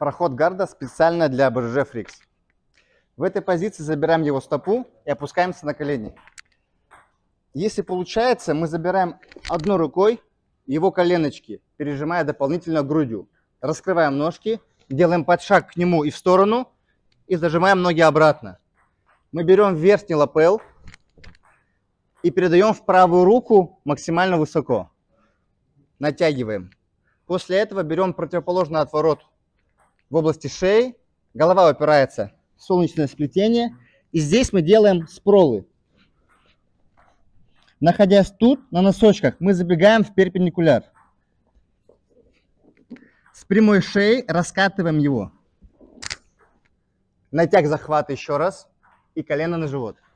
Проход гарда специально для БЖЖ Фрикс. В этой позиции забираем его стопу и опускаемся на колени. Если получается, мы забираем одной рукой его коленочки, пережимая дополнительно грудью. Раскрываем ножки, делаем подшаг к нему и в сторону, и зажимаем ноги обратно. Мы берем верхний лапел и передаем в правую руку максимально высоко. Натягиваем. После этого берем противоположный отворот в области шеи. Голова упирается в солнечное сплетение. И здесь мы делаем спролы. Находясь тут, на носочках, мы забегаем в перпендикуляр. С прямой шеей раскатываем его. Натяг захвата еще раз. И колено на живот.